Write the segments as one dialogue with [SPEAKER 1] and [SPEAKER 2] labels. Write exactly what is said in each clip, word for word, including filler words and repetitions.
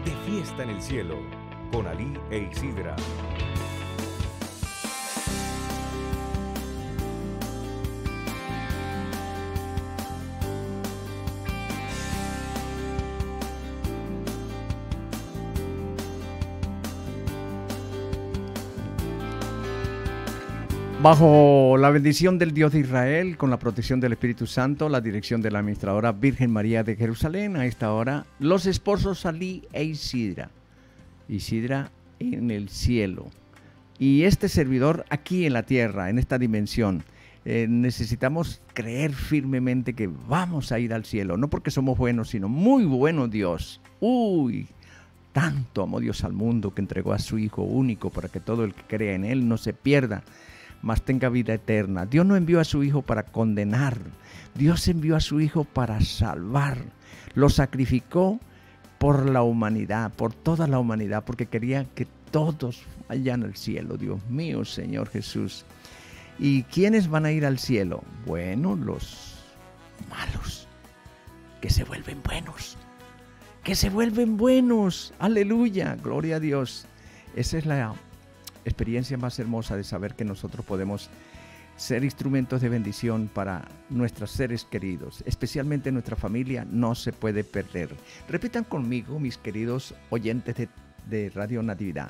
[SPEAKER 1] de fiesta en el cielo, con Alí e Isidra.
[SPEAKER 2] Bajo la bendición del Dios de Israel, con la protección del Espíritu Santo, la dirección de la administradora Virgen María de Jerusalén, a esta hora, los esposos Alí e Isidra. Isidra en el cielo. Y este servidor aquí en la tierra, en esta dimensión. Eh, necesitamos creer firmemente que vamos a ir al cielo. No porque somos buenos, sino muy bueno Dios. Uy, tanto amó Dios al mundo que entregó a su Hijo único para que todo el que crea en Él no se pierda, mas tenga vida eterna. Dios no envió a su Hijo para condenar. Dios envió a su Hijo para salvar. Lo sacrificó por la humanidad, por toda la humanidad, porque quería que todos vayan al cielo. Dios mío, Señor Jesús. ¿Y quiénes van a ir al cielo? Bueno, los malos, que se vuelven buenos. Que se vuelven buenos. Aleluya, gloria a Dios. Esa es la experiencia más hermosa de saber que nosotros podemos ser instrumentos de bendición para nuestros seres queridos, especialmente nuestra familia. No se puede perder. Repitan conmigo, mis queridos oyentes de, de Radio Natividad.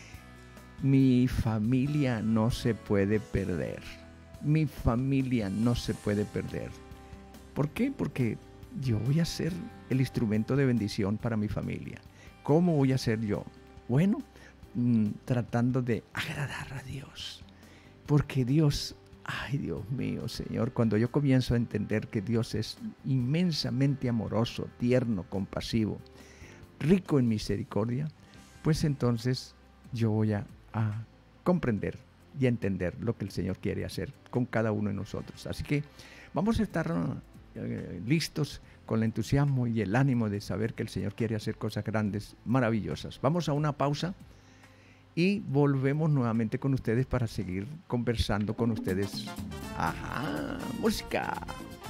[SPEAKER 2] Mi familia no se puede perder. Mi familia no se puede perder. ¿Por qué? Porque yo voy a ser el instrumento de bendición para mi familia. ¿Cómo voy a ser yo? Bueno, tratando de agradar a Dios, porque Dios, ay Dios mío, Señor, cuando yo comienzo a entender que Dios es inmensamente amoroso, tierno, compasivo, rico en misericordia, pues entonces yo voy a, a comprender y a entender lo que el Señor quiere hacer con cada uno de nosotros. Así que vamos a estar eh, listos con el entusiasmo y el ánimo de saber que el Señor quiere hacer cosas grandes, maravillosas. Vamos a una pausa y volvemos nuevamente con ustedes para seguir conversando con ustedes. Ajá, música.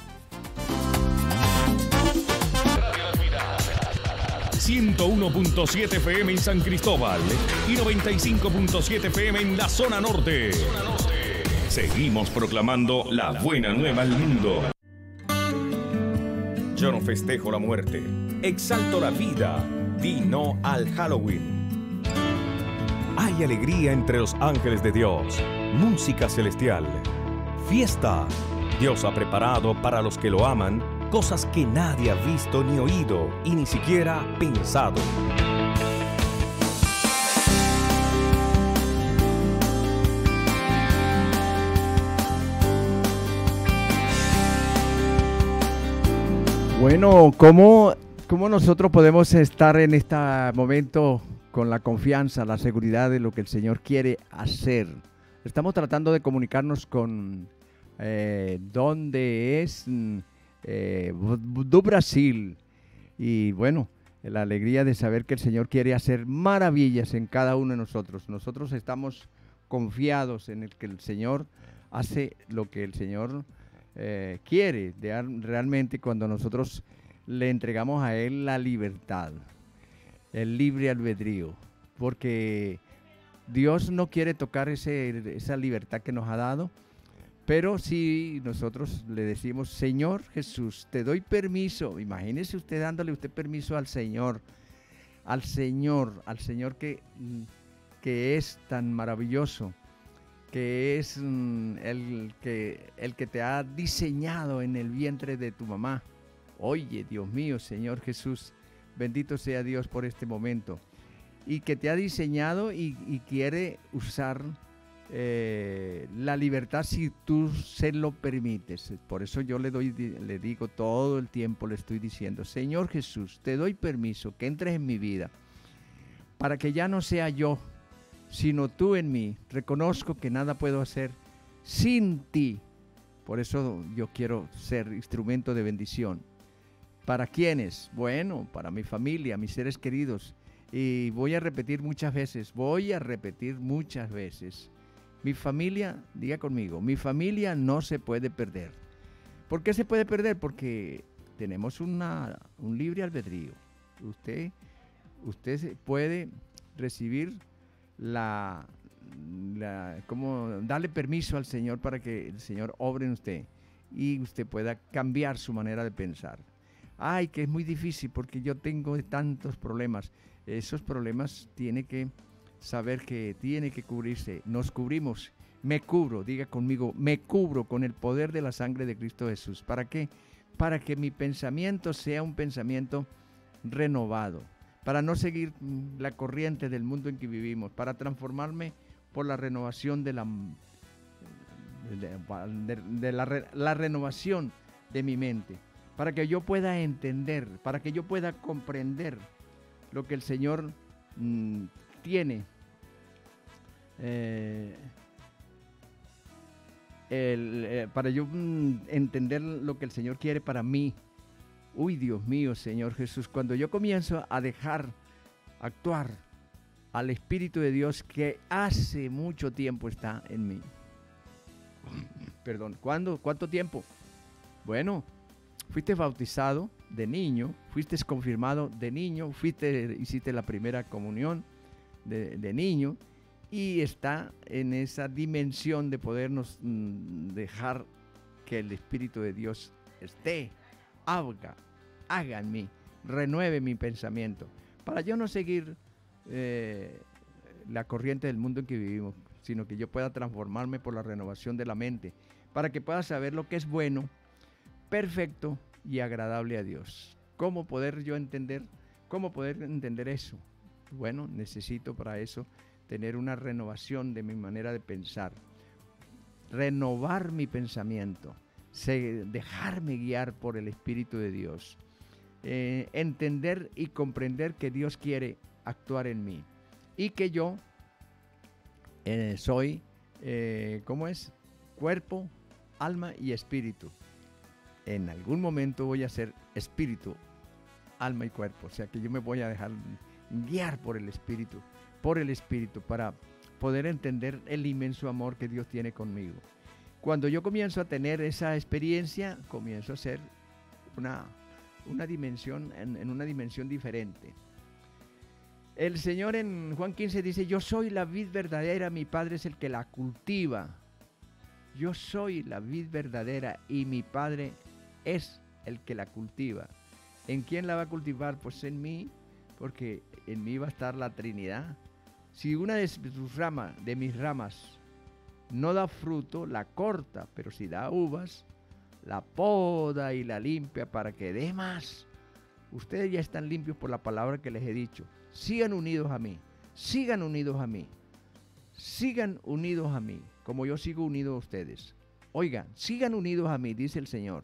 [SPEAKER 1] ciento uno punto siete F M en San Cristóbal y noventa y cinco punto siete F M en la zona norte. Seguimos proclamando la buena nueva al mundo. Yo no festejo la muerte, exalto la vida, di no al Halloween. Hay alegría entre los ángeles de Dios, música celestial, fiesta. Dios ha preparado para los que lo aman cosas que nadie ha visto ni oído y ni siquiera pensado.
[SPEAKER 2] Bueno, ¿cómo, cómo nosotros podemos estar en este momento con la confianza, la seguridad de lo que el Señor quiere hacer? Estamos tratando de comunicarnos con eh, dónde es eh, do Brasil, y bueno, la alegría de saber que el Señor quiere hacer maravillas en cada uno de nosotros. Nosotros estamos confiados en el que el Señor hace lo que el Señor eh, quiere de, realmente cuando nosotros le entregamos a Él la libertad, el libre albedrío, porque Dios no quiere tocar ese, esa libertad que nos ha dado, pero si nosotros le decimos, Señor Jesús, te doy permiso. Imagínese usted dándole usted permiso al Señor, al Señor, al Señor que, que es tan maravilloso, que es mm, el, que, el que te ha diseñado en el vientre de tu mamá. Oye, Dios mío, Señor Jesús, bendito sea Dios por este momento, y que te ha diseñado y, y quiere usar eh, la libertad si tú se lo permites. Por eso yo le doy, le digo todo el tiempo, le estoy diciendo, Señor Jesús, te doy permiso que entres en mi vida para que ya no sea yo, sino tú en mí. Reconozco que nada puedo hacer sin ti. Por eso yo quiero ser instrumento de bendición. ¿Para quiénes? Bueno, para mi familia, mis seres queridos. Y voy a repetir muchas veces, voy a repetir muchas veces. Mi familia, diga conmigo, mi familia no se puede perder. ¿Por qué se puede perder? Porque tenemos una, un libre albedrío. Usted usted puede recibir la, la, como darle permiso al Señor para que el Señor obre en usted y usted pueda cambiar su manera de pensar. Ay, que es muy difícil porque yo tengo tantos problemas. Esos problemas tiene que saber que tiene que cubrirse. Nos cubrimos. Me cubro, diga conmigo, me cubro con el poder de la sangre de Cristo Jesús. ¿Para qué? Para que mi pensamiento sea un pensamiento renovado, para no seguir la corriente del mundo en que vivimos, para transformarme por la renovación de la de, de, de la, la renovación de mi mente, para que yo pueda entender, para que yo pueda comprender lo que el Señor mmm, tiene. Eh, El, eh, para yo mm, entender lo que el Señor quiere para mí. Uy, Dios mío, Señor Jesús, cuando yo comienzo a dejar actuar al Espíritu de Dios que hace mucho tiempo está en mí. Perdón, ¿cuándo? ¿Cuánto tiempo? Bueno, fuiste bautizado de niño, fuiste confirmado de niño, fuiste, hiciste la primera comunión de, de niño, y está en esa dimensión de podernos mm, dejar que el Espíritu de Dios esté, haga, haga en mí, renueve mi pensamiento, para yo no seguir eh, la corriente del mundo en que vivimos, sino que yo pueda transformarme por la renovación de la mente, para que pueda saber lo que es bueno, perfecto y agradable a Dios. ¿Cómo poder yo entender? ¿Cómo poder entender eso? Bueno, necesito para eso tener una renovación de mi manera de pensar, renovar mi pensamiento, dejarme guiar por el Espíritu de Dios, eh, entender y comprender que Dios quiere actuar en mí y que yo eh, soy, eh, ¿cómo es? Cuerpo, alma y espíritu. En algún momento voy a ser espíritu, alma y cuerpo, o sea que yo me voy a dejar guiar por el Espíritu. por el Espíritu para poder entender el inmenso amor que Dios tiene conmigo. Cuando yo comienzo a tener esa experiencia, comienzo a ser una, una dimensión, en, en una dimensión diferente. El Señor en Juan quince dice, yo soy la vid verdadera, mi Padre es el que la cultiva. Yo soy la vid verdadera y mi Padre es el que la cultiva. ¿En quién la va a cultivar? Pues en mí, porque en mí va a estar la Trinidad. Si una de sus ramas, de mis ramas, no da fruto, la corta, pero si da uvas, la poda y la limpia para que dé más. Ustedes ya están limpios por la palabra que les he dicho. Sigan unidos a mí, sigan unidos a mí, sigan unidos a mí, como yo sigo unido a ustedes. Oigan, sigan unidos a mí, dice el Señor,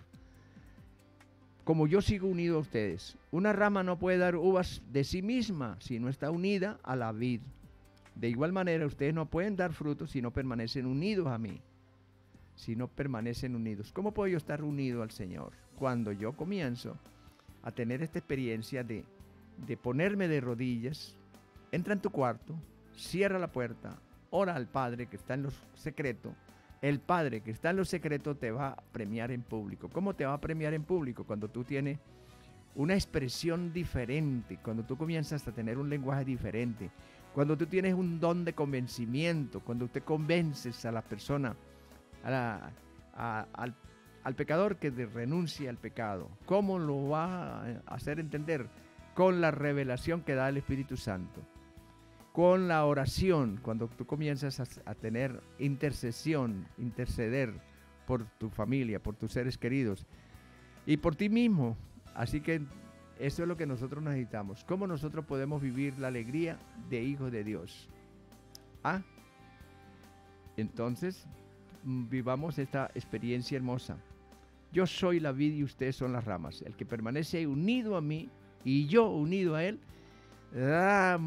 [SPEAKER 2] como yo sigo unido a ustedes. Una rama no puede dar uvas de sí misma si no está unida a la vid. De igual manera, ustedes no pueden dar frutos si no permanecen unidos a mí. Si no permanecen unidos. ¿Cómo puedo yo estar unido al Señor? Cuando yo comienzo a tener esta experiencia de, de ponerme de rodillas, entra en tu cuarto, cierra la puerta, ora al Padre que está en lo secreto. El Padre que está en lo secreto te va a premiar en público. ¿Cómo te va a premiar en público? Cuando tú tienes una expresión diferente, cuando tú comienzas a tener un lenguaje diferente, cuando tú tienes un don de convencimiento, cuando usted convences a la persona, a la, a, al, al pecador que renuncie al pecado. ¿Cómo lo va a hacer entender? Con la revelación que da el Espíritu Santo. Con la oración, cuando tú comienzas a, a tener intercesión, interceder por tu familia, por tus seres queridos y por ti mismo. Así que eso es lo que nosotros necesitamos. ¿Cómo nosotros podemos vivir la alegría de hijos de Dios? Ah, entonces vivamos esta experiencia hermosa. Yo soy la vid y ustedes son las ramas. El que permanece unido a mí y yo unido a él, da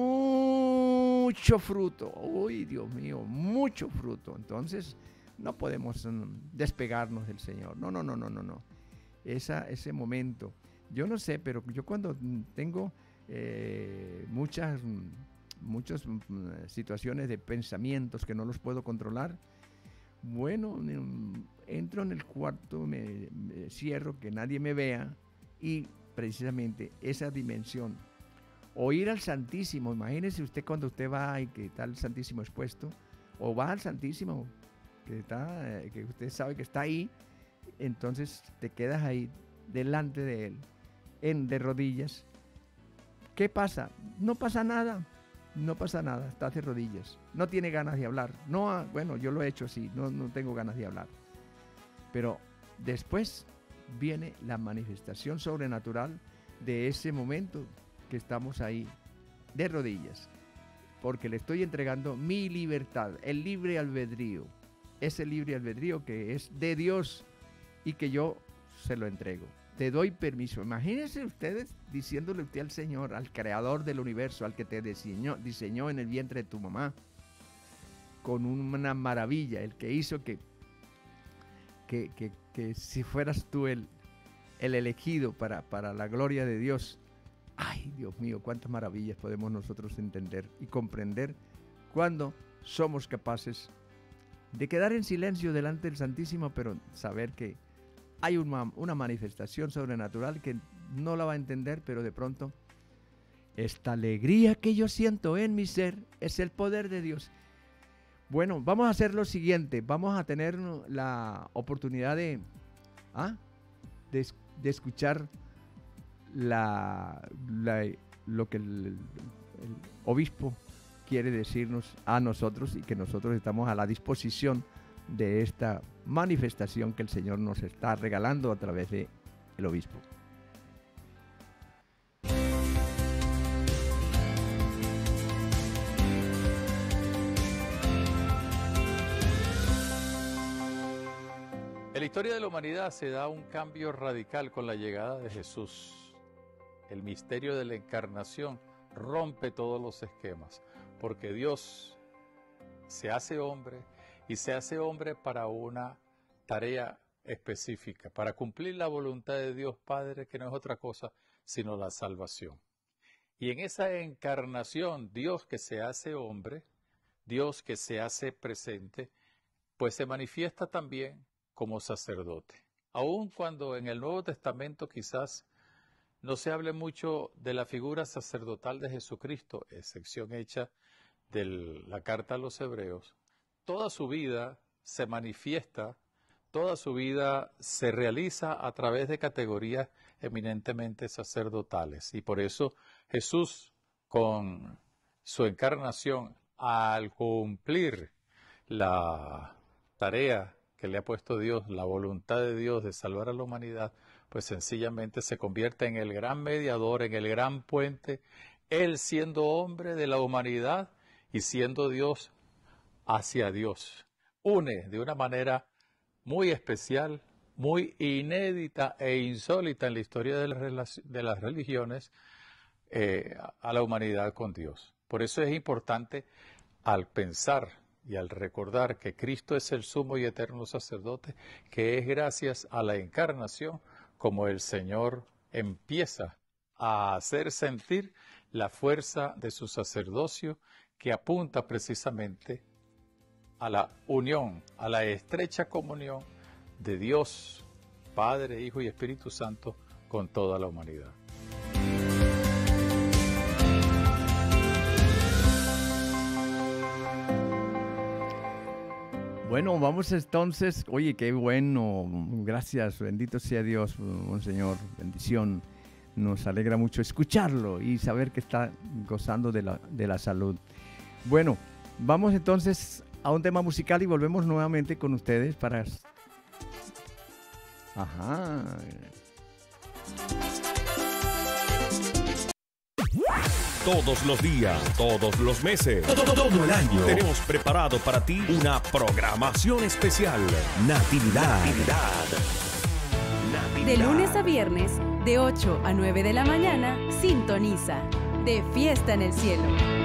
[SPEAKER 2] mucho fruto. Uy, Dios mío, mucho fruto. Entonces no podemos despegarnos del Señor. No, no, no, no, no, no. Esa, ese momento. Yo no sé, pero yo cuando tengo eh, muchas, muchas situaciones de pensamientos que no los puedo controlar, bueno, entro en el cuarto, me, me cierro, que nadie me vea y precisamente esa dimensión o ir al Santísimo. Imagínese usted cuando usted va y que está el Santísimo expuesto, o va al Santísimo, que, está, que usted sabe que está ahí, entonces te quedas ahí delante de Él, en, de rodillas. ¿Qué pasa? No pasa nada, no pasa nada, estás de rodillas. No tiene ganas de hablar. No, bueno, yo lo he hecho así, no, no tengo ganas de hablar. Pero después viene la manifestación sobrenatural de ese momento que estamos ahí de rodillas, porque le estoy entregando mi libertad, el libre albedrío, ese libre albedrío que es de Dios y que yo se lo entrego. Te doy permiso. Imagínense ustedes diciéndole usted al Señor, al creador del universo, al que te diseñó, diseñó en el vientre de tu mamá, con una maravilla, el que hizo que, que, que, que si fueras tú el, el elegido para, para la gloria de Dios. Ay, Dios mío, cuántas maravillas podemos nosotros entender y comprender cuando somos capaces de quedar en silencio delante del Santísimo, pero saber que hay una, una manifestación sobrenatural que no la va a entender, pero de pronto esta alegría que yo siento en mi ser es el poder de Dios. Bueno, vamos a hacer lo siguiente, vamos a tener la oportunidad de, ¿ah? de, de escuchar la, la, lo que el, el obispo quiere decirnos a nosotros y que nosotros estamos a la disposición de esta manifestación que el Señor nos está regalando a través de el obispo.
[SPEAKER 3] En la historia de la humanidad se da un cambio radical con la llegada de Jesús. El misterio de la encarnación rompe todos los esquemas, porque Dios se hace hombre y se hace hombre para una tarea específica, para cumplir la voluntad de Dios Padre, que no es otra cosa sino la salvación. Y en esa encarnación, Dios que se hace hombre, Dios que se hace presente, pues se manifiesta también como sacerdote. Aun cuando en el Nuevo Testamento quizás no se hable mucho de la figura sacerdotal de Jesucristo, excepción hecha de la carta a los Hebreos, toda su vida se manifiesta, toda su vida se realiza a través de categorías eminentemente sacerdotales. Y por eso Jesús, con su encarnación, al cumplir la tarea que le ha puesto Dios, la voluntad de Dios de salvar a la humanidad, pues sencillamente se convierte en el gran mediador, en el gran puente, Él siendo hombre de la humanidad y siendo Dios hacia Dios. Une de una manera muy especial, muy inédita e insólita en la historia de las, de las religiones eh, a la humanidad con Dios. Por eso es importante, al pensar y al recordar que Cristo es el sumo y eterno sacerdote, que es gracias a la encarnación como el Señor empieza a hacer sentir la fuerza de su sacerdocio, que apunta precisamente a la unión, a la estrecha comunión de Dios, Padre, Hijo y Espíritu Santo con toda la humanidad.
[SPEAKER 2] Bueno, vamos entonces. Oye, qué bueno. Gracias, bendito sea Dios, Monseñor. Bendición. Nos alegra mucho escucharlo y saber que está gozando de la, de la salud. Bueno, vamos entonces a un tema musical y volvemos nuevamente con ustedes para... Ajá.
[SPEAKER 1] Todos los días, todos los meses, todo, todo el año, tenemos preparado para ti una programación especial. Natividad. Natividad. Natividad.
[SPEAKER 4] De lunes a viernes, de ocho a nueve de la mañana, sintoniza De Fiesta en el Cielo.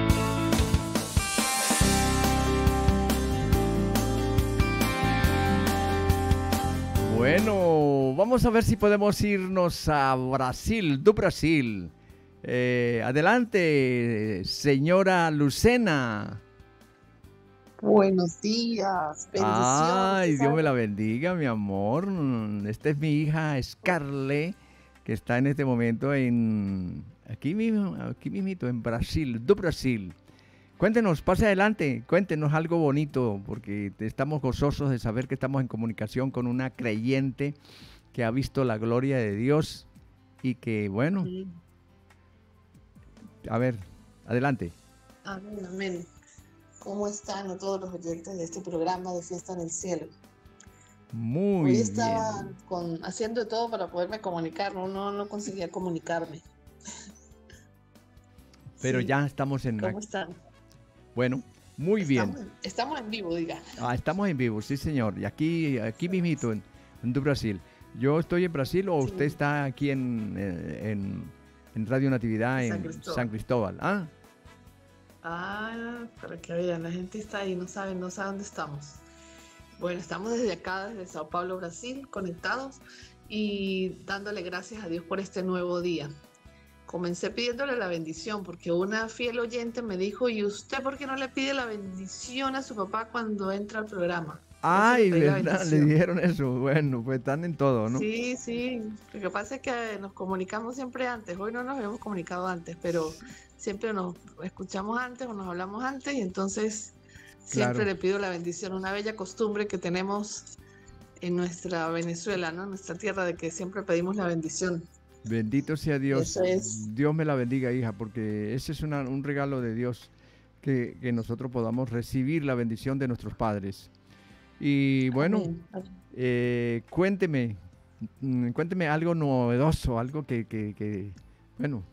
[SPEAKER 2] Bueno, vamos a ver si podemos irnos a Brasil, do Brasil. Eh, adelante, señora Lucena.
[SPEAKER 5] Buenos días, bendiciones.
[SPEAKER 2] Ay, Dios me la bendiga, mi amor. Esta es mi hija Scarlett, que está en este momento en, aquí mismo, aquí mismito, en Brasil, do Brasil. Cuéntenos, pase adelante, cuéntenos algo bonito, porque estamos gozosos de saber que estamos en comunicación con una creyente que ha visto la gloria de Dios y que, bueno,
[SPEAKER 5] Sí.
[SPEAKER 2] a ver, adelante.
[SPEAKER 5] Amén, amén. ¿Cómo están a todos los oyentes de este programa de Fiesta en el Cielo?
[SPEAKER 2] Muy
[SPEAKER 5] Hoy estaba
[SPEAKER 2] bien.
[SPEAKER 5] con, haciendo de todo para poderme comunicar, no, no, no conseguía comunicarme.
[SPEAKER 2] Pero
[SPEAKER 5] Sí.
[SPEAKER 2] ya estamos en...
[SPEAKER 5] ¿Cómo están?
[SPEAKER 2] Bueno, muy bien.
[SPEAKER 5] Estamos, estamos en vivo, diga.
[SPEAKER 2] Ah, estamos en vivo, sí señor. Y aquí, aquí mismito, en, en do Brasil. ¿Yo estoy en Brasil o
[SPEAKER 5] Sí.
[SPEAKER 2] usted está aquí en, eh, en, en Radio Natividad
[SPEAKER 5] San
[SPEAKER 2] en
[SPEAKER 5] Cristóbal.
[SPEAKER 2] San Cristóbal? Ah,
[SPEAKER 5] Ah, para que vean, la gente está ahí, no sabe, no sabe dónde estamos. Bueno, estamos desde acá, desde Sao Paulo, Brasil, conectados y dándole gracias a Dios por este nuevo día. Comencé pidiéndole la bendición porque una fiel oyente me dijo, ¿y usted por qué no le pide la bendición a su papá cuando entra al programa?
[SPEAKER 2] ay,
[SPEAKER 5] Entonces le pedí la
[SPEAKER 2] verdad, le
[SPEAKER 5] bendición.
[SPEAKER 2] dijeron eso. Bueno, pues están en todo, ¿no?
[SPEAKER 5] Sí, sí. Lo que pasa es que nos comunicamos siempre antes. Hoy no nos habíamos comunicado antes, pero siempre nos escuchamos antes o nos hablamos antes y entonces siempre
[SPEAKER 2] Claro.
[SPEAKER 5] le pido la bendición. Una bella costumbre que tenemos en nuestra Venezuela, ¿no? En nuestra tierra, de que siempre pedimos la bendición.
[SPEAKER 2] Bendito sea Dios.
[SPEAKER 5] Eso es.
[SPEAKER 2] Dios me la bendiga, hija, porque ese es una- un regalo de Dios que, que nosotros podamos recibir la bendición de nuestros padres. Y bueno,
[SPEAKER 5] Amén.
[SPEAKER 2] eh, cuénteme, mm, cuénteme algo novedoso, algo que, que, que- bueno,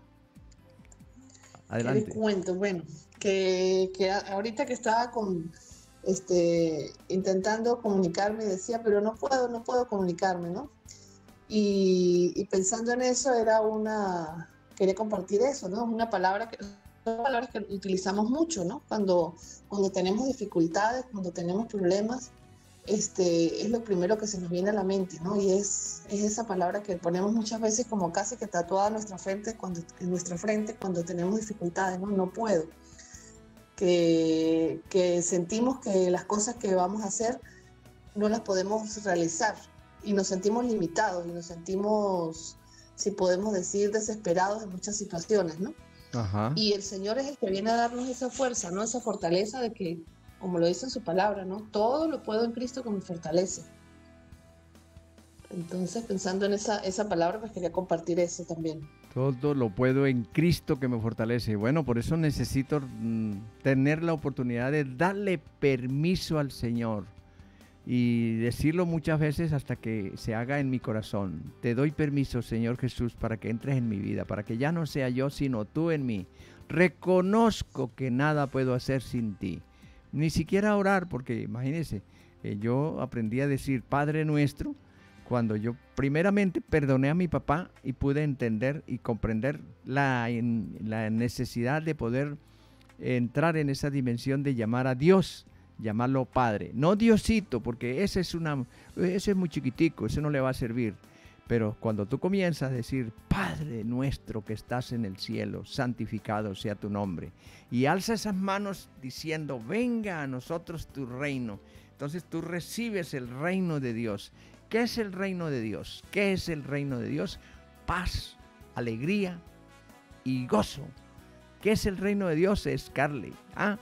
[SPEAKER 5] ¿Qué les
[SPEAKER 2] adelante.
[SPEAKER 5] cuento? Bueno, que, que a- ahorita que estaba con, este, intentando comunicarme, decía, pero no puedo, no puedo comunicarme, ¿no? Y, y pensando en eso, era una, quería compartir eso, ¿no? Una palabra que, son palabras que utilizamos mucho, ¿no? Cuando, cuando tenemos dificultades, cuando tenemos problemas, este, es lo primero que se nos viene a la mente, ¿no? Y es, es esa palabra que ponemos muchas veces como casi que tatuada en nuestra frente cuando, en nuestra frente cuando tenemos dificultades, ¿no? No puedo. Que, que sentimos que las cosas que vamos a hacer no las podemos realizar y nos sentimos limitados y nos sentimos, si podemos decir, desesperados en muchas situaciones, ¿no?
[SPEAKER 2] Ajá.
[SPEAKER 5] Y el Señor es el que viene a darnos esa fuerza, ¿no? Esa fortaleza de que, como lo dice en su palabra, ¿no? Todo lo puedo en Cristo que me fortalece. Entonces, pensando en esa, esa palabra, pues quería compartir eso también.
[SPEAKER 2] Todo lo puedo en Cristo que me fortalece. Bueno, por eso necesito mm, tener la oportunidad de darle permiso al Señor y decirlo muchas veces hasta que se haga en mi corazón. Te doy permiso, Señor Jesús, para que entres en mi vida, para que ya no sea yo, sino tú en mí. Reconozco que nada puedo hacer sin ti. Ni siquiera orar, porque imagínense, eh, yo aprendí a decir Padre Nuestro cuando yo primeramente perdoné a mi papá y pude entender y comprender la, en, la necesidad de poder entrar en esa dimensión de llamar a Dios, llamarlo Padre, no Diosito, porque ese es una, ese es muy chiquitico, ese no le va a servir. Pero cuando tú comienzas a decir, Padre nuestro que estás en el cielo, santificado sea tu nombre, y alza esas manos diciendo, venga a nosotros tu reino, entonces tú recibes el reino de Dios. ¿Qué es el reino de Dios? ¿Qué es el reino de Dios? Paz, alegría y gozo. ¿Qué es el reino de Dios? Es Carly. ¿Ah?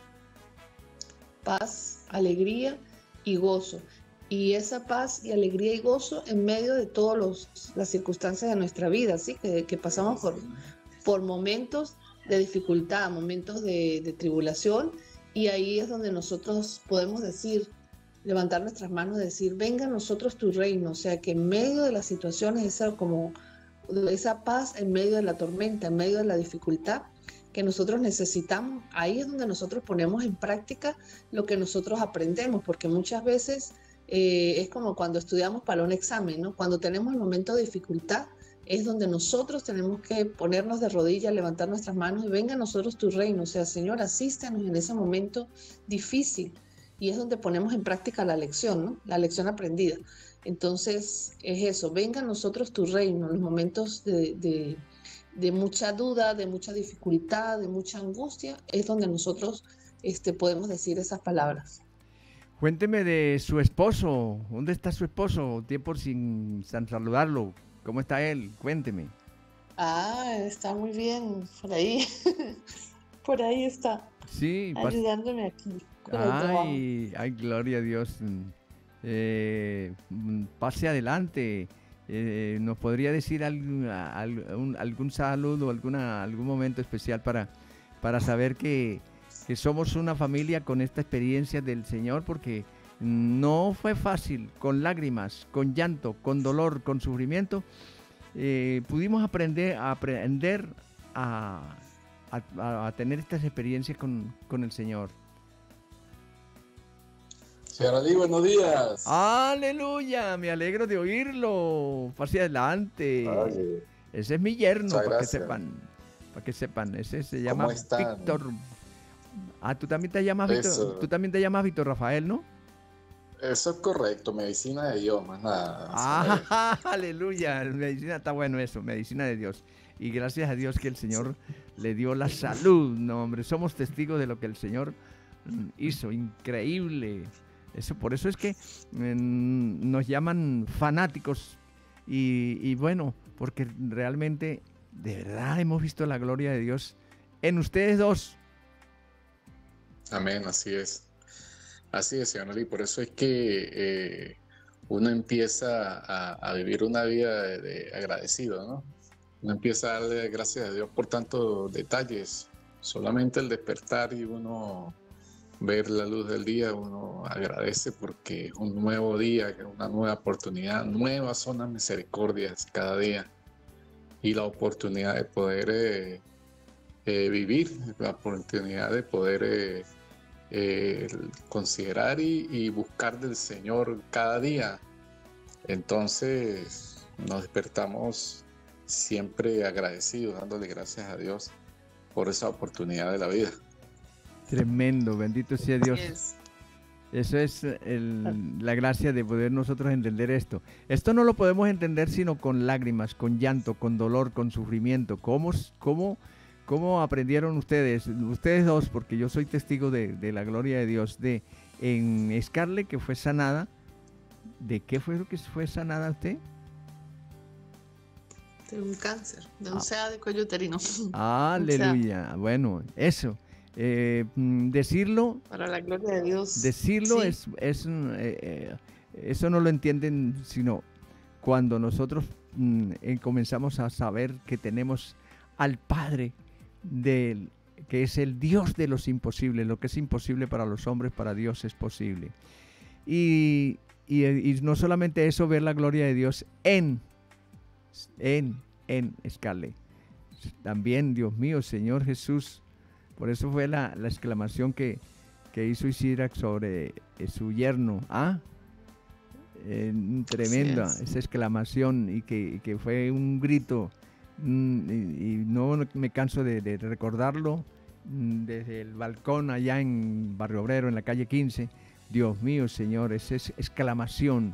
[SPEAKER 5] Paz, alegría y gozo. Y esa paz y alegría y gozo en medio de todas las circunstancias de nuestra vida, ¿sí? Que, que pasamos por, por momentos de dificultad, momentos de, de tribulación, y ahí es donde nosotros podemos decir, levantar nuestras manos y decir, venga a nosotros tu reino. O sea, que en medio de las situaciones, esa, como, esa paz en medio de la tormenta, en medio de la dificultad que nosotros necesitamos, ahí es donde nosotros ponemos en práctica lo que nosotros aprendemos, porque muchas veces eh, es como cuando estudiamos para un examen, ¿no? Cuando tenemos el momento de dificultad, es donde nosotros tenemos que ponernos de rodillas, levantar nuestras manos y venga a nosotros tu reino. O sea, Señor, asístenos en ese momento difícil. Y es donde ponemos en práctica la lección, ¿no? La lección aprendida. Entonces, es eso, venga a nosotros tu reino, en los momentos de, de, de mucha duda, de mucha dificultad, de mucha angustia, es donde nosotros este, podemos decir esas palabras.
[SPEAKER 2] Cuénteme de su esposo. ¿Dónde está su esposo? Tiempo sin, sin saludarlo. ¿Cómo está él? Cuénteme.
[SPEAKER 5] Ah, está muy bien, por ahí. Por ahí está,
[SPEAKER 2] Sí, pas-
[SPEAKER 5] ayudándome aquí con el trabajo.
[SPEAKER 2] ay, ay, gloria a Dios. Mm, eh, mm, pase adelante. Eh, ¿nos podría decir algún, al- un- algún saludo, alguna, algún momento especial para, para saber que, que somos una familia con esta experiencia del Señor? Porque no fue fácil, con lágrimas, con llanto, con dolor, con sufrimiento. Eh, pudimos aprender a aprender a, a- a tener estas experiencias con, con el Señor.
[SPEAKER 6] Señora Lee, buenos días.
[SPEAKER 2] Aleluya, me alegro de oírlo. Pase adelante.
[SPEAKER 6] Oye,
[SPEAKER 2] Ese es mi yerno,
[SPEAKER 6] muchas
[SPEAKER 2] para que
[SPEAKER 6] gracias.
[SPEAKER 2] sepan. Para que sepan, ese se
[SPEAKER 6] ¿Cómo
[SPEAKER 2] llama
[SPEAKER 6] están?
[SPEAKER 2] Víctor. Ah, tú también te llamas Víctor,
[SPEAKER 6] Eso.
[SPEAKER 2] tú también te llamas Víctor Rafael, ¿no?
[SPEAKER 6] Eso es correcto, medicina de Dios, más nada. señora Lee.
[SPEAKER 2] Ah, aleluya, medicina está bueno eso, medicina de Dios. Y gracias a Dios que el Señor le dio la salud. No, hombre, somos testigos de lo que el Señor mm, hizo, increíble. Eso, por eso es que mm, nos llaman fanáticos y, y bueno, porque realmente, de verdad, hemos visto la gloria de Dios en ustedes dos.
[SPEAKER 6] Amén, así es. Así es, señora Lee. Por eso es que eh, uno empieza a, a vivir una vida de, de agradecido, ¿no? Uno empieza a darle gracias a Dios por tantos detalles. Solamente el despertar y uno ver la luz del día, uno agradece porque es un nuevo día, una nueva oportunidad, nuevas son las misericordias cada día y la oportunidad de poder eh, eh, vivir, la oportunidad de poder eh, eh, considerar y, y buscar del Señor cada día. Entonces nos despertamos siempre agradecidos, dándole gracias a Dios por esa oportunidad de la vida.
[SPEAKER 2] Tremendo, bendito sea Dios.
[SPEAKER 5] Así es.
[SPEAKER 2] Eso es el- la gracia de poder nosotros entender esto. Esto no lo podemos entender sino con lágrimas, con llanto, con dolor, con sufrimiento. ¿Cómo, cómo, cómo aprendieron ustedes? Ustedes dos, porque yo soy testigo de, de la gloria de Dios. De en Scarlett, que fue sanada. ¿De qué fue lo que fue sanada usted?
[SPEAKER 5] De un cáncer, de un
[SPEAKER 2] Ah.
[SPEAKER 5] C A de cuello uterino.
[SPEAKER 2] Aleluya. Bueno, eso. Eh, mm, decirlo
[SPEAKER 5] Para la gloria de Dios.
[SPEAKER 2] Decirlo
[SPEAKER 5] Sí.
[SPEAKER 2] es, es un, eh, eh, eso no lo entienden sino cuando nosotros mm, eh, comenzamos a saber que tenemos al Padre del, que es el Dios de los imposibles. Lo que es imposible para los hombres, para Dios es posible. Y, y, y no solamente eso, ver la gloria de Dios en, en, en Scarlett. También, Dios mío, Señor Jesús. Por eso fue la, la exclamación que, que hizo Isidra sobre eh, su yerno. ¿Ah? Eh, tremenda
[SPEAKER 5] Así es.
[SPEAKER 2] esa exclamación y que, y que fue un grito. mm, y, y no me canso de, de recordarlo mm, desde el balcón allá en Barrio Obrero, en la calle quince. Dios mío, Señor, esa es exclamación.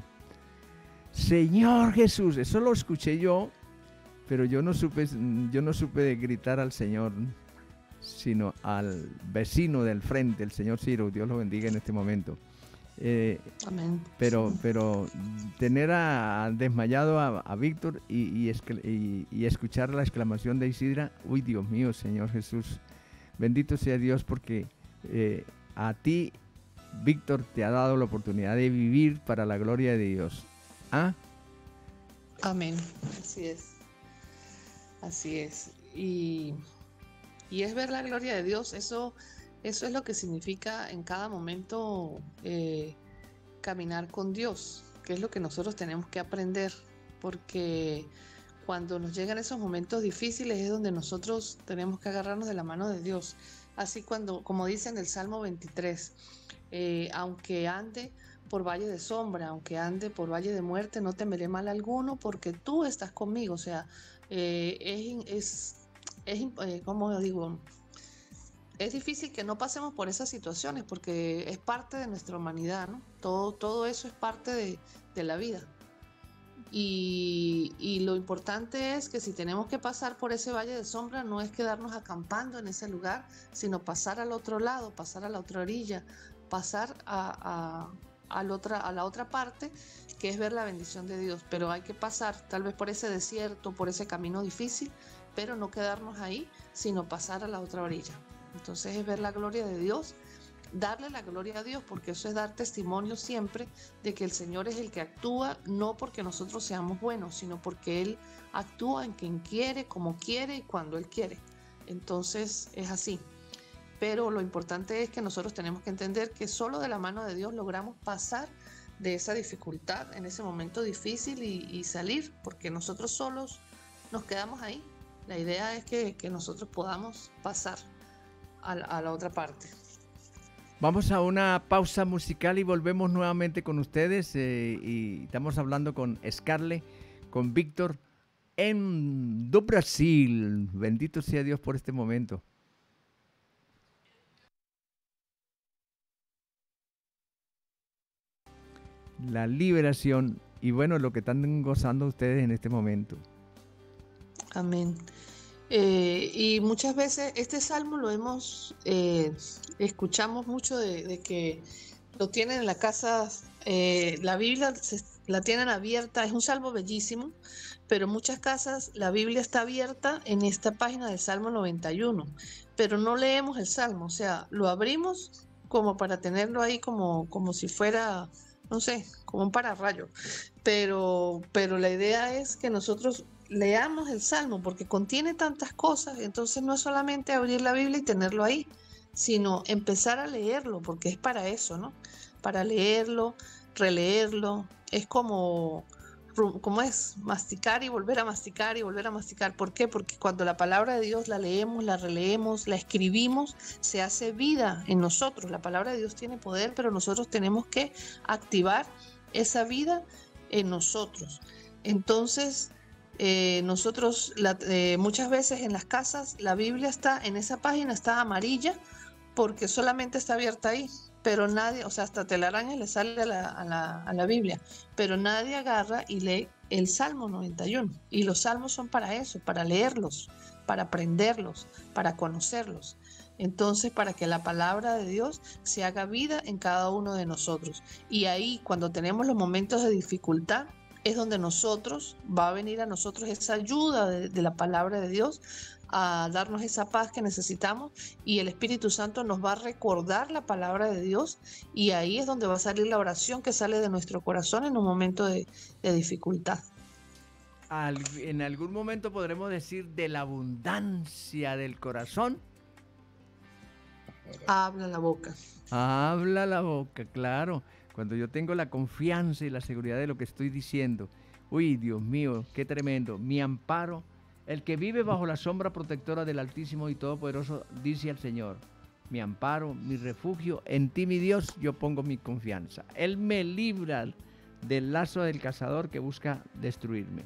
[SPEAKER 2] Señor Jesús, eso lo escuché yo, pero yo no supe, yo no supe de gritar al Señor, sino al vecino del frente, el señor Ciro, Dios lo bendiga en este momento. Eh,
[SPEAKER 5] Amén.
[SPEAKER 2] pero, pero tener a, a desmayado a, a Víctor y, y, escl- y- y escuchar la exclamación de Isidra, uy, Dios mío, Señor Jesús, bendito sea Dios porque eh, a ti, Víctor, te ha dado la oportunidad de vivir para la gloria de Dios. ¿Ah?
[SPEAKER 5] Amén. Así es. Así es. Y, y es ver la gloria de Dios. Eso, eso es lo que significa en cada momento eh, caminar con Dios, que es lo que nosotros tenemos que aprender, porque cuando nos llegan esos momentos difíciles es donde nosotros tenemos que agarrarnos de la mano de Dios. Así cuando, como dice en el Salmo veintitrés, eh, aunque ande por valle de sombra, aunque ande por valle de muerte, no temeré mal alguno, porque tú estás conmigo. O sea, eh, es, in- es, es in- eh, ¿cómo digo? Es difícil que no pasemos por esas situaciones, porque es parte de nuestra humanidad, ¿no? Todo, todo eso es parte de, de la vida. Y, y lo importante es que si tenemos que pasar por ese valle de sombra, no es quedarnos acampando en ese lugar, sino pasar al otro lado, pasar a la otra orilla, pasar a, a, al otra, a la otra parte, que es ver la bendición de Dios. Pero hay que pasar tal vez por ese desierto, por ese camino difícil, pero no quedarnos ahí, sino pasar a la otra orilla. Entonces es ver la gloria de Dios, darle la gloria a Dios, porque eso es dar testimonio siempre de que el Señor es el que actúa, no porque nosotros seamos buenos, sino porque Él actúa en quien quiere, como quiere y cuando Él quiere. Entonces es así. Pero lo importante es que nosotros tenemos que entender que solo de la mano de Dios logramos pasar de esa dificultad en ese momento difícil y, y salir, porque nosotros solos nos quedamos ahí. La idea es que, que nosotros podamos pasar a la, a la otra parte.
[SPEAKER 2] Vamos a una pausa musical y volvemos nuevamente con ustedes. Eh, y estamos hablando con Scarlett, con Víctor en do Brasil. Bendito sea Dios por este momento. La liberación y bueno, lo que están gozando ustedes en este momento.
[SPEAKER 5] Amén. Eh, y muchas veces este salmo lo hemos, eh, escuchamos mucho de, de que lo tienen en la casa, eh, la Biblia se, la tienen abierta, es un salmo bellísimo, pero en muchas casas la Biblia está abierta en esta página del Salmo noventa y uno, pero no leemos el salmo, o sea, lo abrimos como para tenerlo ahí como, como si fuera, no sé, como un pararrayo, pero, pero la idea es que nosotros leamos el Salmo porque contiene tantas cosas, entonces no es solamente abrir la Biblia y tenerlo ahí, sino empezar a leerlo, porque es para eso, ¿no? Para leerlo, releerlo, es como, como es masticar y volver a masticar y volver a masticar. ¿Por qué? Porque cuando la palabra de Dios la leemos, la releemos, la escribimos, se hace vida en nosotros. La palabra de Dios tiene poder, pero nosotros tenemos que activar esa vida en nosotros. Entonces, Eh, nosotros la, eh, muchas veces en las casas la Biblia está en esa página, está amarilla porque solamente está abierta ahí, pero nadie, o sea, hasta telarañas le sale a la, a, la, a la Biblia, pero nadie agarra y lee el Salmo noventa y uno, y los salmos son para eso, para leerlos, para aprenderlos, para conocerlos. Entonces, para que la palabra de Dios se haga vida en cada uno de nosotros, y ahí cuando tenemos los momentos de dificultad es donde nosotros, va a venir a nosotros esa ayuda de, de la palabra de Dios a darnos esa paz que necesitamos, y el Espíritu Santo nos va a recordar la palabra de Dios, y ahí es donde va a salir la oración que sale de nuestro corazón en un momento de, de dificultad.
[SPEAKER 2] Al, en algún momento podremos decir de la abundancia del corazón.
[SPEAKER 5] Habla la boca.
[SPEAKER 2] Habla la boca, claro. Cuando yo tengo la confianza y la seguridad de lo que estoy diciendo, uy, Dios mío, qué tremendo, mi amparo, el que vive bajo la sombra protectora del Altísimo y Todopoderoso, dice al Señor, mi amparo, mi refugio, en ti, mi Dios, yo pongo mi confianza. Él me libra del lazo del cazador que busca destruirme.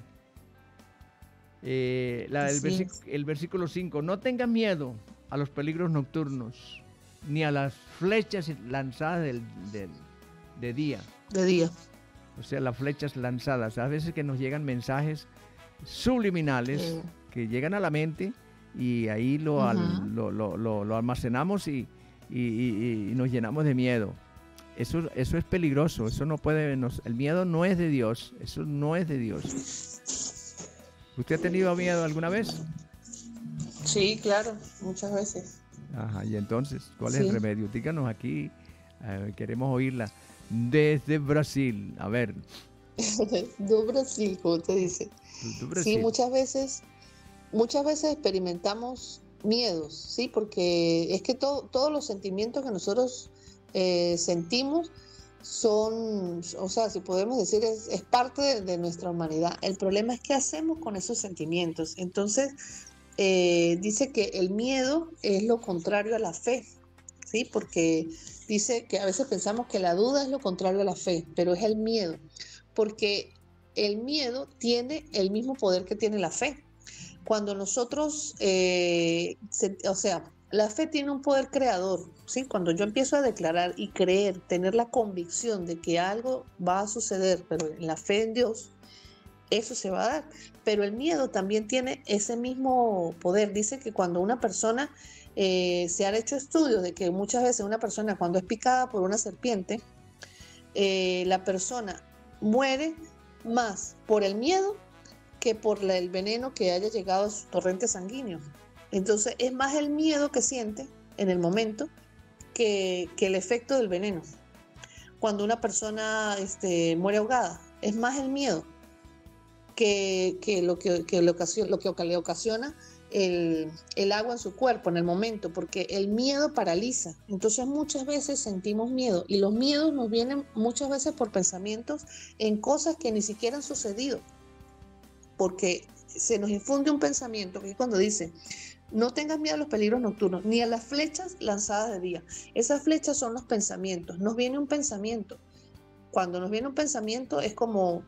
[SPEAKER 2] Eh, la, el, versic- el versículo cinco, no tengan miedo a los peligros nocturnos, ni a las flechas lanzadas del... del de día.
[SPEAKER 5] De día.
[SPEAKER 2] O sea, las flechas lanzadas. A veces que nos llegan mensajes subliminales sí. que llegan a la mente y ahí lo, uh-huh. al, lo, lo, lo, lo almacenamos y, y, y, y nos llenamos de miedo. Eso, eso es peligroso. Eso no puede, nos, el miedo no es de Dios. Eso no es de Dios. ¿Usted ha tenido miedo alguna vez?
[SPEAKER 5] Sí, claro, muchas veces.
[SPEAKER 2] Ajá, y entonces, ¿cuál sí. es el remedio? Díganos aquí, eh, queremos oírla. Desde Brasil, a ver.
[SPEAKER 5] Do Brasil, como te dice. Sí, muchas veces, muchas veces experimentamos miedos, sí, porque es que todo, todos los sentimientos que nosotros eh, sentimos son, o sea, si podemos decir, es, es parte de, de nuestra humanidad. El problema es qué hacemos con esos sentimientos. Entonces, eh, dice que el miedo es lo contrario a la fe, sí, porque dice que a veces pensamos que la duda es lo contrario a la fe, pero es el miedo, porque el miedo tiene el mismo poder que tiene la fe. Cuando nosotros, eh, se, o sea, la fe tiene un poder creador, ¿sí? Cuando yo empiezo a declarar y creer, tener la convicción de que algo va a suceder, pero en la fe en Dios, eso se va a dar. Pero el miedo también tiene ese mismo poder. Dice que cuando una persona... Eh, se han hecho estudios de que muchas veces una persona cuando es picada por una serpiente, eh, la persona muere más por el miedo que por la- el veneno que haya llegado a su torrente sanguíneo. Entonces es más el miedo que siente en el momento que, que el efecto del veneno. Cuando una persona este, muere ahogada, es más el miedo que, que lo que, que, le ocasiona, lo que le ocasiona el, el agua en su cuerpo en el momento, porque el miedo paraliza. Entonces muchas veces sentimos miedo y los miedos nos vienen muchas veces por pensamientos en cosas que ni siquiera han sucedido, porque se nos infunde un pensamiento que cuando dice no tengas miedo a los peligros nocturnos ni a las flechas lanzadas de día. Esas flechas son los pensamientos. Nos viene un pensamiento. Cuando nos viene un pensamiento es como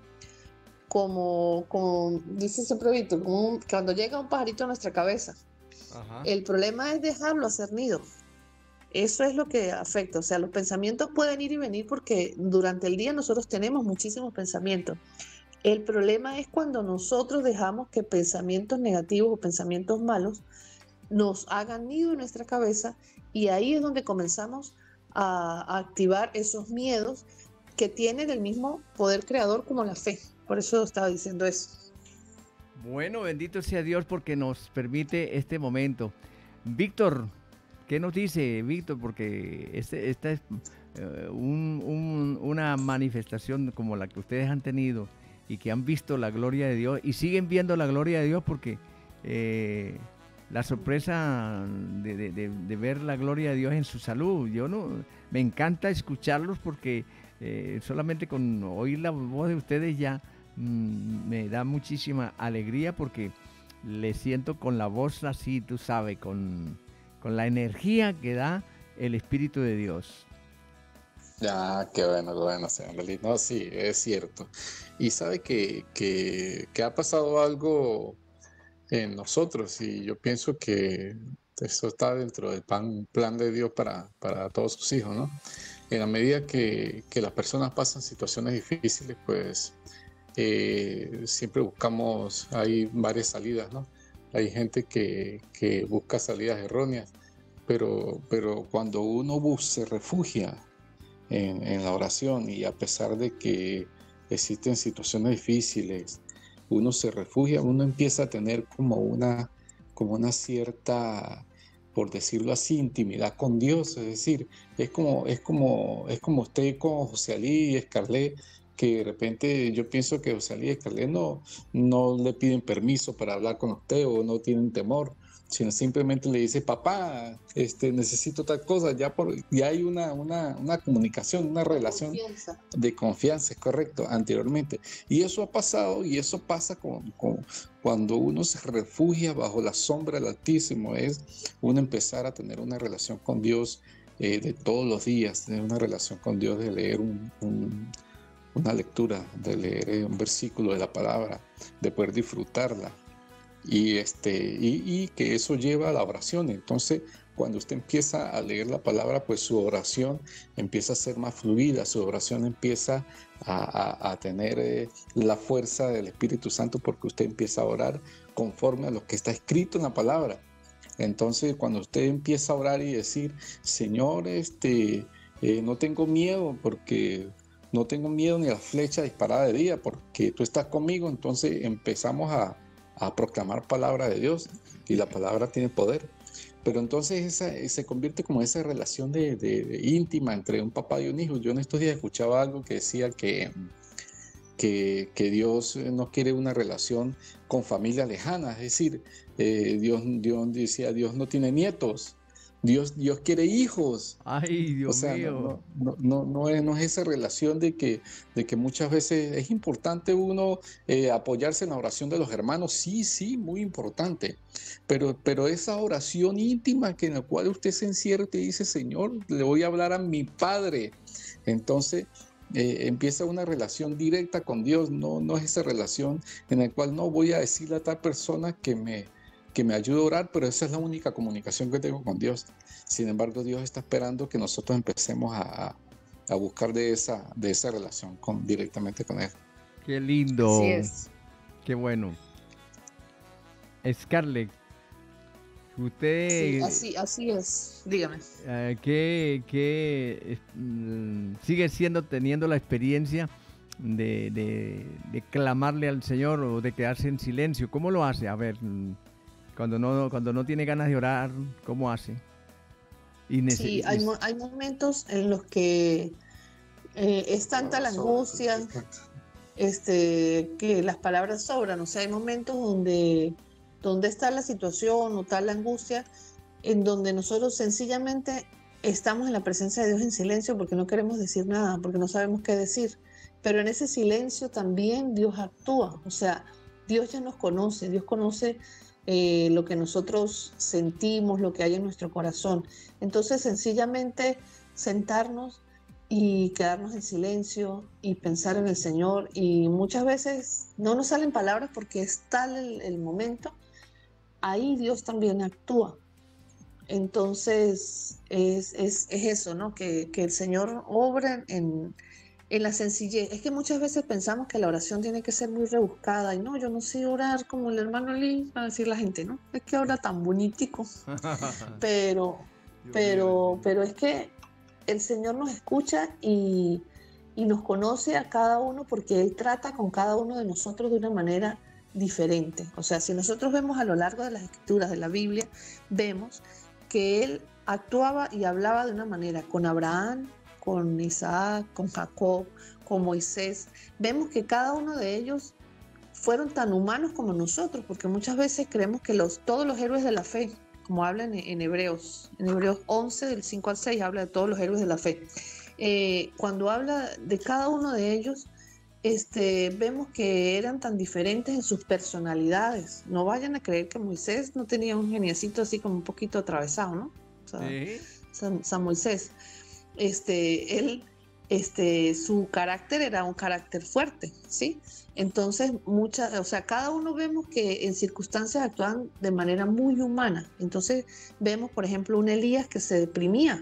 [SPEAKER 5] como, como dice siempre Víctor, como un, cuando llega un pajarito a nuestra cabeza. Ajá. El problema es dejarlo hacer nido. Eso es lo que afecta. O sea, los pensamientos pueden ir y venir porque durante el día nosotros tenemos muchísimos pensamientos. El problema es cuando nosotros dejamos que pensamientos negativos o pensamientos malos nos hagan nido en nuestra cabeza, y ahí es donde comenzamos a, a activar esos miedos que tienen el mismo poder creador como la fe. Por eso estaba diciendo eso.
[SPEAKER 2] Bueno, bendito sea Dios porque nos permite este momento. Víctor, ¿qué nos dice Víctor? Porque este, esta es uh, un, un, una manifestación como la que ustedes han tenido y que han visto la gloria de Dios y siguen viendo la gloria de Dios porque eh, la sorpresa de, de, de, de ver la gloria de Dios en su salud. Yo no, me encanta escucharlos porque eh, solamente con oír la voz de ustedes ya mmm, me da muchísima alegría porque les siento con la voz así, tú sabes, con, con la energía que da el Espíritu de Dios.
[SPEAKER 6] Ya, qué bueno, qué bueno, señor Lali. No, sí, es cierto. Y sabe que, que, que ha pasado algo en nosotros y yo pienso que eso está dentro del plan, plan de Dios para, para todos sus hijos, ¿no? En la medida que, que las personas pasan situaciones difíciles, pues eh, siempre buscamos, hay varias salidas, ¿no? Hay gente que, que busca salidas erróneas, pero, pero cuando uno bus, se refugia en, en la oración y a pesar de que existen situaciones difíciles, uno se refugia, uno empieza a tener como una, como una cierta, por decirlo así, intimidad con Dios. Es decir, es como, es como, es como usted con José Ali y Escarlé, que de repente yo pienso que José Ali y Escarlé no, no le piden permiso para hablar con usted o no tienen temor, sino simplemente le dice, papá, este, necesito tal cosa, ya, por, ya hay una, una, una comunicación, una relación confianza. de confianza, es correcto, anteriormente. Y eso ha pasado y eso pasa con, con, cuando uno se refugia bajo la sombra del Altísimo, es uno empezar a tener una relación con Dios eh, de todos los días, tener una relación con Dios de leer un, un, una lectura, de leer un versículo de la palabra, de poder disfrutarla. Y, este, y, y que eso lleva a la oración. Entonces, cuando usted empieza a leer la palabra, pues su oración empieza a ser más fluida, su oración empieza a, a, a tener eh, la fuerza del Espíritu Santo, porque usted empieza a orar conforme a lo que está escrito en la palabra. Entonces, cuando usted empieza a orar y decir, Señor, este, eh, no tengo miedo, porque no tengo miedo ni a la flecha disparada de día, porque tú estás conmigo, entonces empezamos a a proclamar palabra de Dios y la palabra tiene poder. Pero entonces esa, se convierte como esa relación de, de, de íntima entre un papá y un hijo. Yo en estos días escuchaba algo que decía que, que, que Dios no quiere una relación con familia lejana, es decir, eh, Dios, Dios decía, Dios no tiene nietos. Dios, Dios quiere hijos.
[SPEAKER 2] Ay, Dios
[SPEAKER 6] o sea,
[SPEAKER 2] mío.
[SPEAKER 6] No, no, no, no, es, no es esa relación de que, de que muchas veces es importante uno eh, apoyarse en la oración de los hermanos. Sí, sí, muy importante. Pero, pero esa oración íntima que en la cual usted se encierra y dice, Señor, le voy a hablar a mi Padre. Entonces eh, empieza una relación directa con Dios. No, no es esa relación en la cual no voy a decirle a tal persona que me... que me ayude a orar, pero esa es la única comunicación que tengo con Dios. Sin embargo, Dios está esperando que nosotros empecemos a, a buscar de esa, de esa relación con, directamente con Él.
[SPEAKER 2] Qué lindo.
[SPEAKER 5] Así es.
[SPEAKER 2] Qué bueno. Scarlett, usted...
[SPEAKER 5] Sí, así, así es. Dígame.
[SPEAKER 2] Uh, que, que uh, sigue siendo, teniendo la experiencia de, de, de clamarle al Señor o de quedarse en silencio? ¿Cómo lo hace? A ver, cuando no, cuando no tiene ganas de orar, ¿cómo hace? Y
[SPEAKER 5] sí, hay, mo hay momentos en los que eh, es tanta la angustia, este, que las palabras sobran. O sea, hay momentos donde, donde está la situación o está la angustia, en donde nosotros sencillamente estamos en la presencia de Dios en silencio porque no queremos decir nada, porque no sabemos qué decir. Pero en ese silencio también Dios actúa. O sea, Dios ya nos conoce, Dios conoce eh, lo que nosotros sentimos, lo que hay en nuestro corazón. Entonces, sencillamente sentarnos y quedarnos en silencio y pensar en el Señor. Y muchas veces no nos salen palabras porque es tal el, el momento. Ahí Dios también actúa. Entonces, es, es, es eso, ¿no? Que, que el Señor obra en, en la sencillez. Es que muchas veces pensamos que la oración tiene que ser muy rebuscada. Y no, yo no sé orar como el hermano Lee, va a decir la gente, ¿no? Es que ora tan bonitico. Pero, pero, pero es que el Señor nos escucha y, y nos conoce a cada uno porque Él trata con cada uno de nosotros de una manera diferente. O sea, si nosotros vemos a lo largo de las Escrituras, de la Biblia, vemos que Él actuaba y hablaba de una manera con Abraham, con Isaac, con Jacob, con Moisés. Vemos que cada uno de ellos fueron tan humanos como nosotros, porque muchas veces creemos que los, todos los héroes de la fe, como habla en, en Hebreos, en Hebreos once, del cinco al seis, habla de todos los héroes de la fe. Eh, cuando habla de cada uno de ellos, este, vemos que eran tan diferentes en sus personalidades. No vayan a creer que Moisés no tenía un geniecito así como un poquito atravesado, ¿no? O sea, ¿sí? San, San Moisés. Este, él, este, su carácter era un carácter fuerte, ¿sí? Entonces, muchas, o sea, cada uno vemos que en circunstancias actúan de manera muy humana. Entonces, vemos, por ejemplo, un Elías que se deprimía,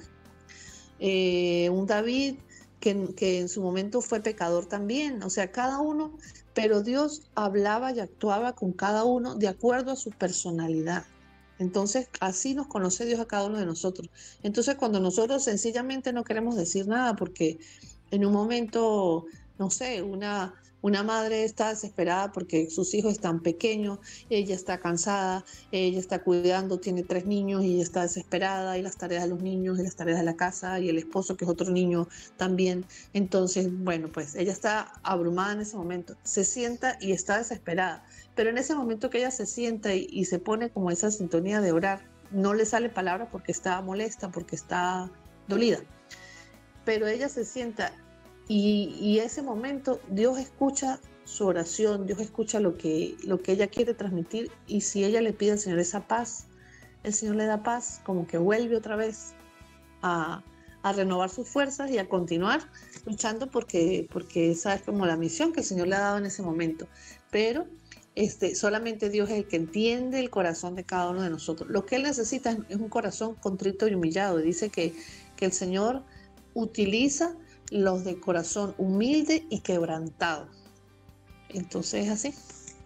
[SPEAKER 5] eh, un David que, que en su momento fue pecador también. O sea, cada uno, pero Dios hablaba y actuaba con cada uno de acuerdo a su personalidad. Entonces, así nos conoce Dios a cada uno de nosotros. Entonces, cuando nosotros sencillamente no queremos decir nada porque en un momento, no sé, una, una madre está desesperada porque sus hijos están pequeños, ella está cansada, ella está cuidando, tiene tres niños y ella está desesperada, y las tareas de los niños y las tareas de la casa y el esposo que es otro niño también. Entonces, bueno, pues ella está abrumada en ese momento, se sienta y está desesperada. Pero en ese momento que ella se sienta y, y se pone como esa sintonía de orar, no le sale palabra porque está molesta, porque está dolida. Pero ella se sienta y, y ese momento Dios escucha su oración, Dios escucha lo que, lo que ella quiere transmitir, y si ella le pide al Señor esa paz, el Señor le da paz, como que vuelve otra vez a, a renovar sus fuerzas y a continuar luchando porque, porque esa es como la misión que el Señor le ha dado en ese momento. Pero Este, solamente Dios es el que entiende el corazón de cada uno de nosotros. Lo que Él necesita es un corazón contrito y humillado. Dice que, que el Señor utiliza los de corazón humilde y quebrantado. Entonces es así.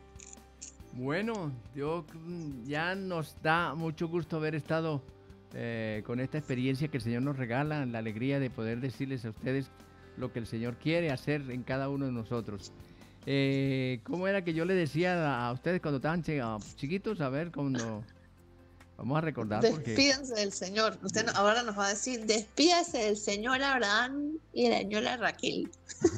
[SPEAKER 2] Bueno, yo, ya nos da mucho gusto haber estado eh, con esta experiencia que el Señor nos regala, la alegría de poder decirles a ustedes lo que el Señor quiere hacer en cada uno de nosotros. Eh, ¿Cómo era que yo le decía a ustedes cuando estaban chiquitos? A ver, cuando vamos a recordar.
[SPEAKER 5] Despídense porque... del Señor. Usted ahora nos va a decir, despídase del Señor Abraham y de la señora Raquel.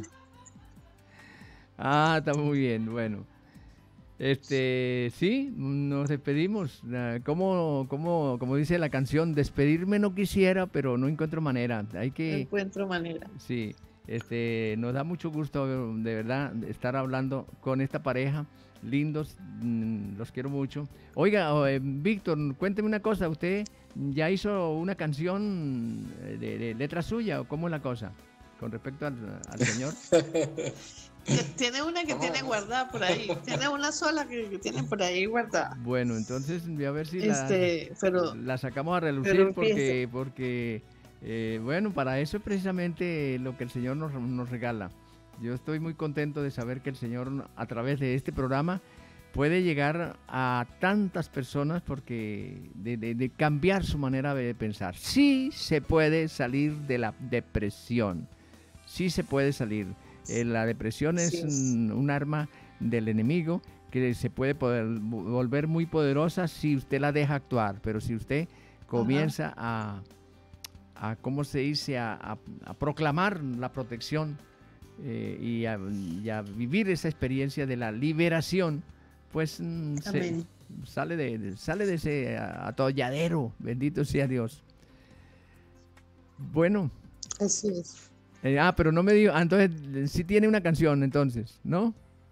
[SPEAKER 2] Ah, está muy bien. Bueno, este, sí, nos despedimos. Como, como, como dice la canción, despedirme no quisiera, pero no encuentro manera. Hay que.
[SPEAKER 5] No encuentro manera.
[SPEAKER 2] Sí. Este, nos da mucho gusto de verdad estar hablando con esta pareja, lindos, los quiero mucho. Oiga, eh, Víctor, cuénteme una cosa, ¿usted ya hizo una canción de, de letra suya o cómo es la cosa con respecto al, al Señor?
[SPEAKER 5] Tiene una que tiene guardada por ahí, tiene una sola que, que tiene por ahí guardada.
[SPEAKER 2] Bueno, entonces voy a ver si
[SPEAKER 5] este,
[SPEAKER 2] la,
[SPEAKER 5] pero,
[SPEAKER 2] la sacamos a relucir porque... porque Eh, bueno, para eso es precisamente lo que el Señor nos, nos regala. Yo estoy muy contento de saber que el Señor, a través de este programa, puede llegar a tantas personas porque de, de, de cambiar su manera de pensar. Sí se puede salir de la depresión, sí se puede salir. Eh, la depresión es, es. Un, un arma del enemigo que se puede poder volver muy poderosa si usted la deja actuar, pero si usted comienza a, a, ¿cómo se dice?, a, a, a proclamar la protección eh, y, a, y a vivir esa experiencia de la liberación, pues mm, se, sale, de, de, sale de ese atolladero, bendito sea Dios. Bueno.
[SPEAKER 5] Así es.
[SPEAKER 2] Eh, ah, pero no me digo, ah, entonces sí tiene una canción entonces, ¿no?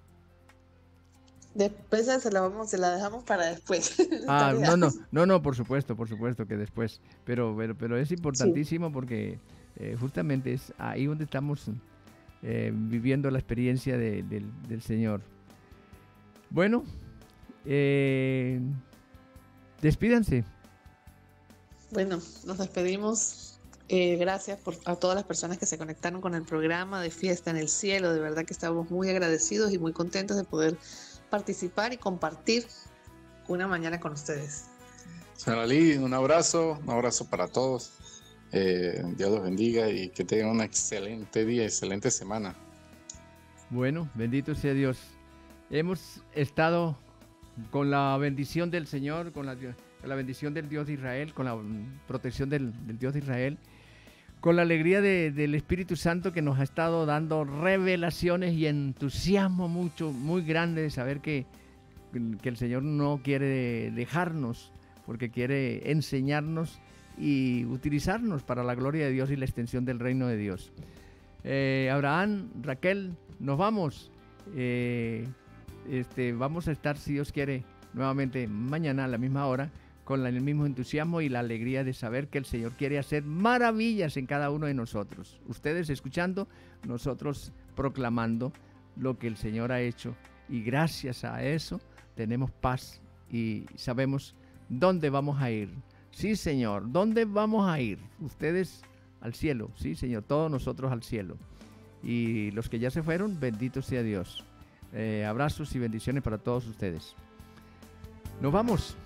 [SPEAKER 5] Después se la vamos, se la dejamos para después.
[SPEAKER 2] Ah, no, no, no, no, por supuesto, por supuesto que después. Pero, pero, pero es importantísimo sí. porque eh, justamente es ahí donde estamos eh, viviendo la experiencia de, de, del Señor. Bueno, eh, despídanse.
[SPEAKER 5] Bueno, nos despedimos. Eh, gracias por, a todas las personas que se conectaron con el programa de Fiesta en el Cielo. De verdad que estamos muy agradecidos y muy contentos de poder participar y compartir una mañana con ustedes.
[SPEAKER 6] Señora Lee, un abrazo, un abrazo para todos. Eh, Dios los bendiga y que tengan un excelente día, excelente semana.
[SPEAKER 2] Bueno, bendito sea Dios. Hemos estado con la bendición del Señor, con la, con la bendición del Dios de Israel, con la protección del, del Dios de Israel, con la alegría de, del Espíritu Santo que nos ha estado dando revelaciones y entusiasmo mucho, muy grande de saber que, que el Señor no quiere dejarnos, porque quiere enseñarnos y utilizarnos para la gloria de Dios y la extensión del reino de Dios. Eh, Abraham, Raquel, nos vamos. Eh, este, vamos a estar, si Dios quiere, nuevamente mañana a la misma hora, con el mismo entusiasmo y la alegría de saber que el Señor quiere hacer maravillas en cada uno de nosotros. Ustedes escuchando, nosotros proclamando lo que el Señor ha hecho. Y gracias a eso tenemos paz y sabemos dónde vamos a ir. Sí, Señor, ¿dónde vamos a ir? Ustedes al cielo, sí, Señor, todos nosotros al cielo. Y los que ya se fueron, bendito sea Dios. Eh, abrazos y bendiciones para todos ustedes. Nos vamos.